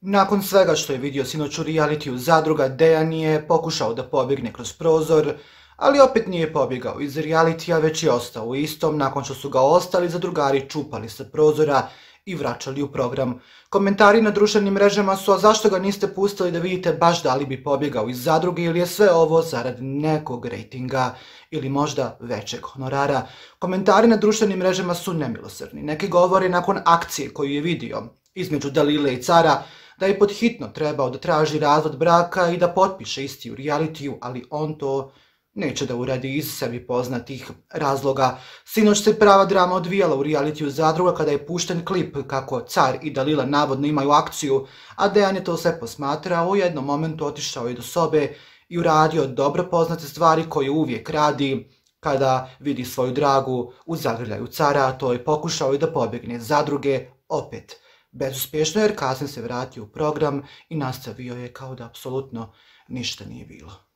Nakon svega što je vidio sinoć u realitiju Zadruga, Dejan je pokušao da pobjegne kroz prozor, ali opet nije pobjegao iz realitija, već je ostao u istom nakon što su ga ostali zadrugari čupali sa prozora i vraćali u program. Komentari na društvenim mrežama su: a zašto ga niste pustili da vidite baš da li bi pobjegao iz Zadruge, ili je sve ovo zarad nekog rejtinga ili možda većeg honorara. Komentari na društvenim mrežama su nemilosrdni. Neki govore nakon akcije koju je vidio između Dalile i Cara da je pod hitno trebao da traži razvod braka i da potpiše isti u realitiju, ali on to neće da uradi iz sebi poznatih razloga. Sinoć se prava drama odvijala u realitiju Zadruga kada je pušten klip kako Car i Dalila navodno imaju akciju, a Dejan je to sve posmatrao. U jednom momentu otišao je do sobe i uradio dobro poznate stvari koje uvijek radi kada vidi svoju dragu u zagrljaju Cara, a to je pokušao i da pobjegne iz Zadruge, opet bezuspješno, jer kasnije se vratio u program i nastavio je kao da apsolutno ništa nije bilo.